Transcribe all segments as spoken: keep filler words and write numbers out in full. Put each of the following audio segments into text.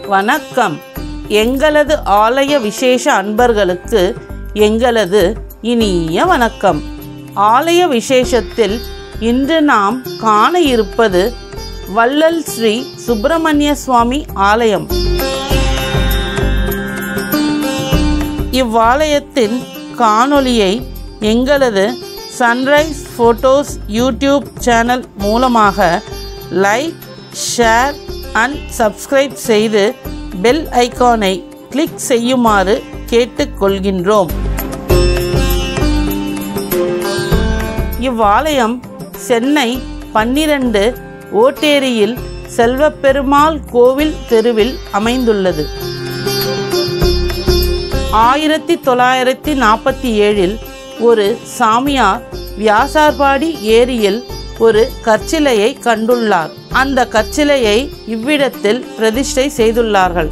வணக்கம். எங்களது ஆலய விசேஷ அன்பர்களுக்கு எங்களது இனிய வணக்கம். ஆலய விசேஷத்தில் இன்று நாம் காண இருப்பது வள்ளல் ஸ்ரீ சுப்பிரமணிய சுவாமி ஆலயம். இவ்வாலயத்தின் காணொளியை எங்களது சன்ரைஸ் ஃபோட்டோஸ் யூடியூப் சேனல் மூலமாக லைக், ஷேர் அண்ட் சப்ஸ்கிரைப் செய்து பெல் ஐகானை கிளிக் செய்யுமாறு கேட்டுக்கொள்கின்றோம். இவ்வாலயம் சென்னை பன்னிரண்டு ஓட்டேரியில் செல்வப்பெருமாள் கோவில் தெருவில் அமைந்துள்ளது. ஆயிரத்தி தொள்ளாயிரத்தி நாற்பத்தி ஏழில் ஒரு சாமியார் வியாசார்பாடி ஏரியில் ஒரு கற்சிலையை கண்டுள்ளார். அந்த கற்சிலையை இவ்விடத்தில் பிரதிஷ்டை செய்துள்ளார்கள்.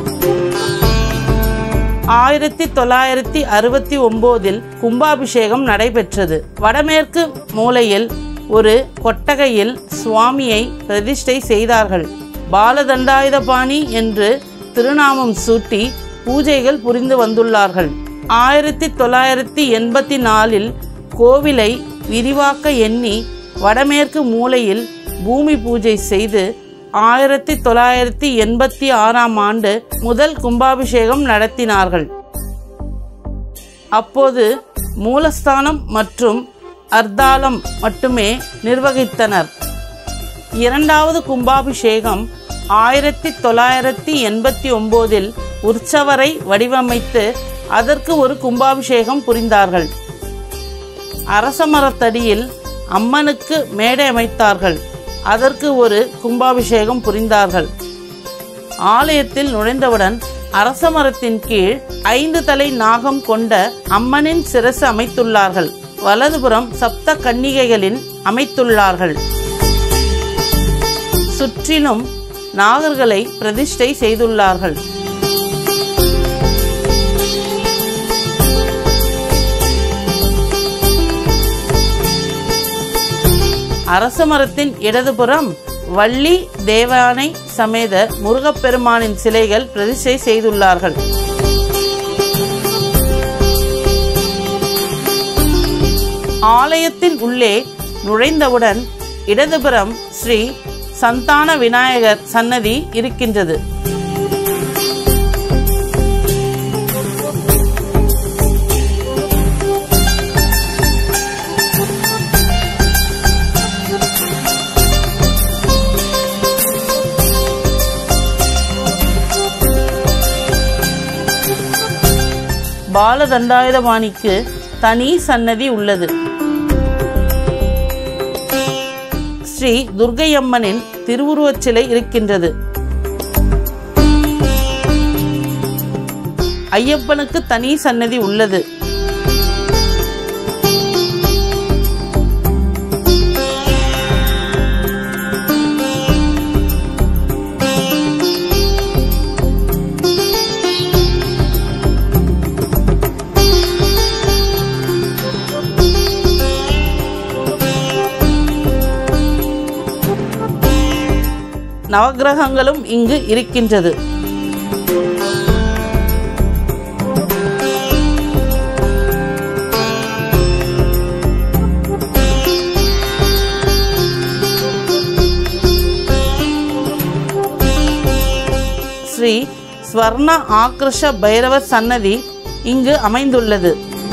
ஆயிரத்தி தொள்ளாயிரத்தி அறுபத்தி ஒன்பதில் கும்பாபிஷேகம் நடைபெற்றது. வடமேற்கு மூலையில் ஒரு கொட்டகையில் சுவாமியை பிரதிஷ்டை செய்தார்கள். பாலதண்டாயுதபாணி என்று திருநாமம் சூட்டி பூஜைகள் புரிந்து வந்துள்ளார்கள். ஆயிரத்தி தொள்ளாயிரத்தி எண்பத்தி நாலில் கோவிலை விரிவாக்க எண்ணி வடமேற்கு மூலையில் பூமி பூஜை செய்து ஆயிரத்தி தொள்ளாயிரத்தி எண்பத்தி ஆறாம் ஆண்டு முதல் கும்பாபிஷேகம் நடத்தினார்கள். அப்போது மூலஸ்தானம் மற்றும் அர்த்தாலம் மட்டுமே நிர்வகித்தனர். இரண்டாவது கும்பாபிஷேகம் ஆயிரத்தி தொள்ளாயிரத்தி எண்பத்தி ஒன்பதில் உற்சவரை வடிவமைத்து அதற்கு ஒரு கும்பாபிஷேகம் புரிந்தார்கள். அரசமரத்தடியில் அம்மனுக்கு மேடை அமைத்தார்கள். அதற்கு ஒரு கும்பாபிஷேகம் புரிந்தார்கள். ஆலயத்தில் நுழைந்தவுடன் அரசமரத்தின் கீழ் ஐந்து தலை நாகம் கொண்ட அம்மனின் சிரசு அமைத்துள்ளார்கள். வலதுபுறம் சப்த கன்னிகைகளின் அமைத்துள்ளார்கள். சுற்றிலும் நாகர்களை பிரதிஷ்டை செய்துள்ளார்கள். அரசமரத்தின் இடதுபுறம் வள்ளி தேவானை சமேத முருகப்பெருமானின் சிலைகள் பிரதிஷ்டை செய்துள்ளார்கள். ஆலயத்தின் உள்ளே நுழைந்தவுடன் இடதுபுறம் ஸ்ரீ சந்தான விநாயகர் சன்னதி இருக்கின்றது. பாலதண்டாயுதபாணிக்கு தனி சன்னதி உள்ளது. ஸ்ரீ துர்க்கையம்மனின் திருவுருவச் சிலை இருக்கின்றது. ஐயப்பனுக்கு தனி சன்னதி உள்ளது. நவக்கிரகங்களும் இங்கு இருக்கின்றது. ஸ்ரீ ஸ்வர்ண ஆக்ரோஷ பைரவர் சன்னதி இங்கு அமைந்துள்ளது.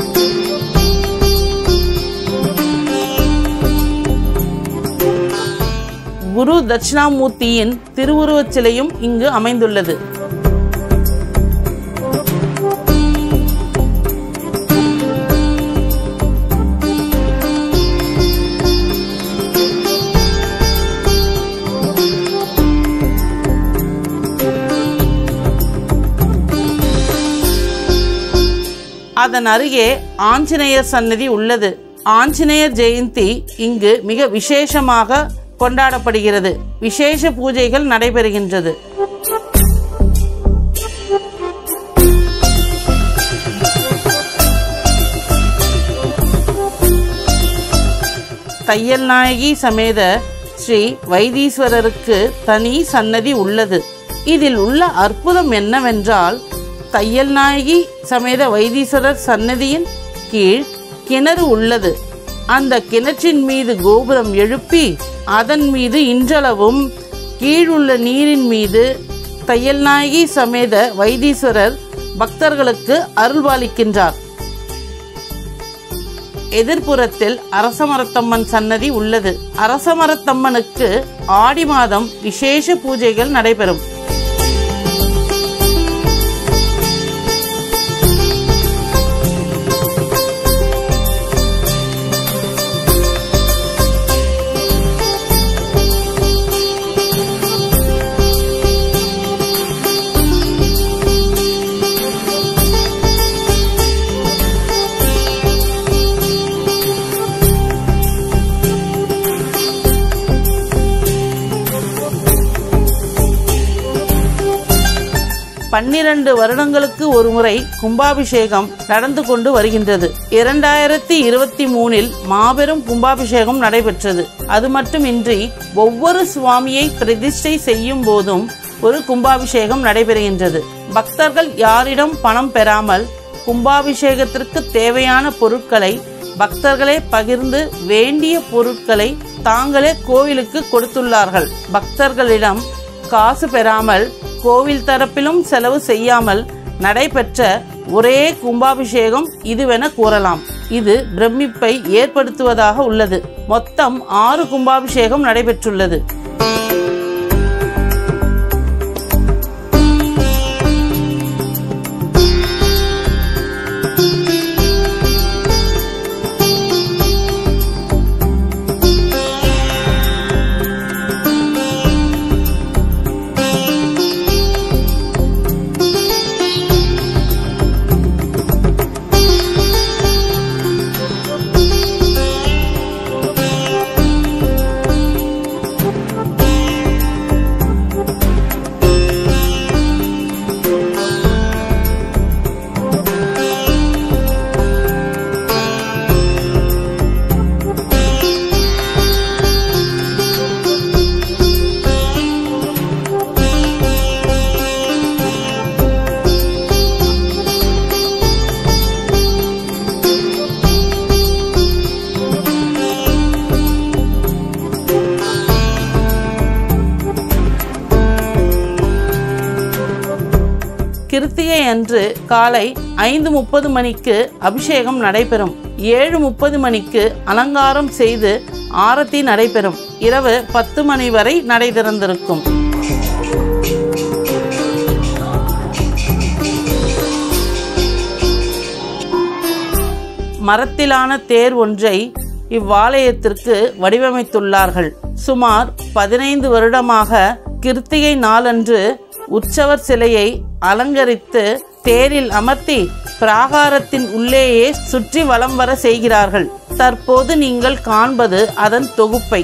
குரு தட்சிணாமூர்த்தியின் திருவுருவச் சிலையும் இங்கு அமைந்துள்ளது. அதன் அருகே ஆஞ்சநேயர் சன்னதி உள்ளது. ஆஞ்சநேயர் ஜெயந்தி இங்கு மிக விசேஷமாக கொண்டாடப்படுகிறது. விசேஷ பூஜைகள் நடைபெறுகின்றது. தையல் நாயகி சமேத ஸ்ரீ வைத்தீஸ்வரருக்கு தனி சன்னதி உள்ளது. இதில் உள்ள அற்புதம் என்னவென்றால், தையல் நாயகி சமேத வைத்தீஸ்வரர் சன்னதியின் கீழ் கிணறு உள்ளது. அந்த கிணற்றின் மீது கோபுரம் எழுப்பி அதன் மீது இன்றளவும் கீழுள்ள நீரின் மீது தையல் நாயகி சமேத வைத்தீஸ்வரர் பக்தர்களுக்கு அருள்பாலிக்கின்றார். எதிர்ப்புறத்தில் அரசமரத்தம்மன் சன்னதி உள்ளது. அரசமரத்தம்மனுக்கு ஆடி மாதம் விசேஷ பூஜைகள் நடைபெறும். பன்னிரண்டு வருடங்களுக்கு ஒரு முறை கும்பாபிஷேகம் நடந்து கொண்டு வருகின்றது. இரண்டாயிரத்தி இருபத்தி மூணில் மாபெரும் கும்பாபிஷேகம் நடைபெற்றது. அது மட்டுமின்றி ஒவ்வொரு சுவாமியை பிரதிஷ்டை செய்யும் போதும் ஒரு கும்பாபிஷேகம் நடைபெறுகின்றது. பக்தர்கள் யாரிடம் பணம் பெறாமல் கும்பாபிஷேகத்திற்கு தேவையான பொருட்களை பக்தர்களே பகிர்ந்து வேண்டிய பொருட்களை தாங்களே கோவிலுக்கு கொடுத்துள்ளார்கள். பக்தர்களிடம் காசு பெறாமல் கோவில் தரப்பிலும் செலவு செய்யாமல் நடைபெற்ற ஒரே கும்பாபிஷேகம் இதுவென கூறலாம். இது பிரமிப்பை ஏற்படுத்துவதாக உள்ளது. மொத்தம் ஆறு கும்பாபிஷேகம் நடைபெற்றுள்ளது. கிருத்திகை அன்று காலை ஐந்து முப்பது மணிக்கு அபிஷேகம் நடைபெறும். ஏழு முப்பது மணிக்கு அலங்காரம் செய்து ஆரத்தி நடைபெறும். இரவு பத்து மணி வரை நடை திறந்திருக்கும். மரத்திலான தேர் ஒன்றை இவ்வாலயத்திற்கு வடிவமைத்துள்ளார்கள். சுமார் பதினைந்து வருடமாக கிருத்திகை நாளன்று உற்சவர் சிலையை அலங்கரித்து தேரில் அமர்த்தி பிராகாரத்தின் உள்ளேயே சுற்றி வலம் வர செய்கிறார்கள். தற்போது நீங்கள் காண்பது அதன் தொகுப்பை.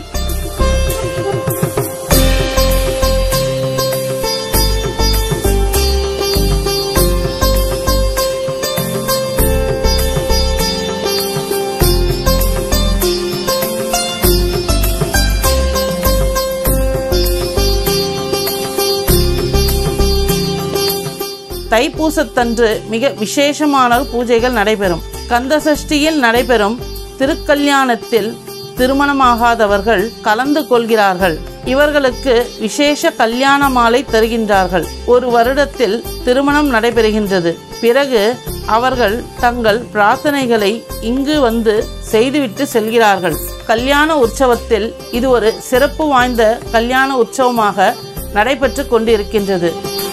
தைப்பூசத்தன்று மிக விசேஷமான பூஜைகள் நடைபெறும். கந்த சஷ்டியில் நடைபெறும் திருக்கல்யாணத்தில் திருமணமாகாதவர்கள் கலந்து கொள்கிறார்கள். இவர்களுக்கு விசேஷ கல்யாண மாலை தருகின்றார்கள். ஒரு வருடத்தில் திருமணம் நடைபெறுகின்றது. பிறகு அவர்கள் தங்கள் பிரார்த்தனைகளை இங்கு வந்து செய்துவிட்டு செல்கிறார்கள். கல்யாண உற்சவத்தில் இது ஒரு சிறப்பு வாய்ந்த கல்யாண உற்சவமாக நடைபெற்று கொண்டிருக்கின்றது.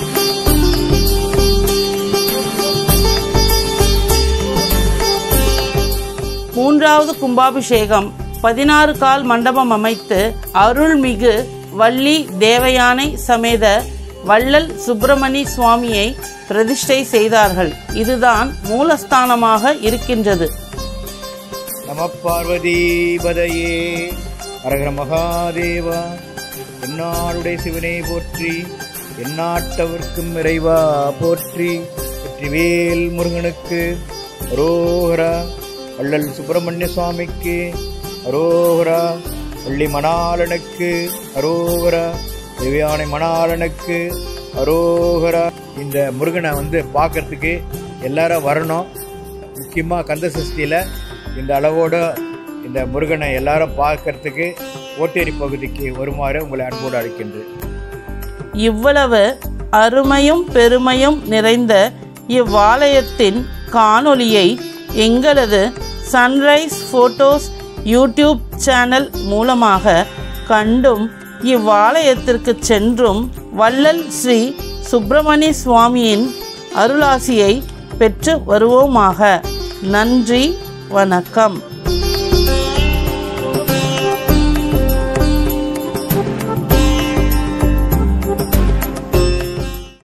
மூன்றாவது கும்பாபிஷேகம் பதினாறு கால் மண்டபம் அமைத்து அருள்மிகு வள்ளி தேவயானை சமேத வள்ளல் சுப்பிரமணி சுவாமியை பிரதிஷ்டை செய்தார்கள். இதுதான் மூலஸ்தானமாக இருக்கின்றது. நம பார்வதி பதையே அரகர மகாதேவா. என்னாடுடைய சிவனை போற்றி, எந்நாட்டவர்க்கும் இறைவா போற்றி. வெற்றிவேல் முருகனுக்கு அரோகரா. வள்ளல் சுப்பிரமணிய சுவாமிக்கு அரோகரா. வள்ளி மணாளனுக்கு அரோகரா. தேவயானை மணாளனுக்கு அரோகரா. இந்த முருகனை வந்து பார்க்கறதுக்கு எல்லாரும் வரணும். முக்கியமாக கந்த சஷ்டியில் இந்த அளவோட இந்த முருகனை எல்லாரும் பார்க்கறதுக்கு ஓட்டேரி பகுதிக்கு வருமாறு உங்களை அன்போடு அழைக்கின்றேன். இவ்வளவு அருமையும் பெருமையும் நிறைந்த இவ்வாலயத்தின் காணொளியை எங்களது சன்ரைஸ் ஃபோட்டோஸ் யூடியூப் சேனல் மூலமாக கண்டும் இவ்வாலயத்திற்கு சென்றும் வள்ளல் ஸ்ரீ சுப்பிரமணிய சுவாமியின் அருளாசியை பெற்று வருவோமாக. நன்றி, வணக்கம்.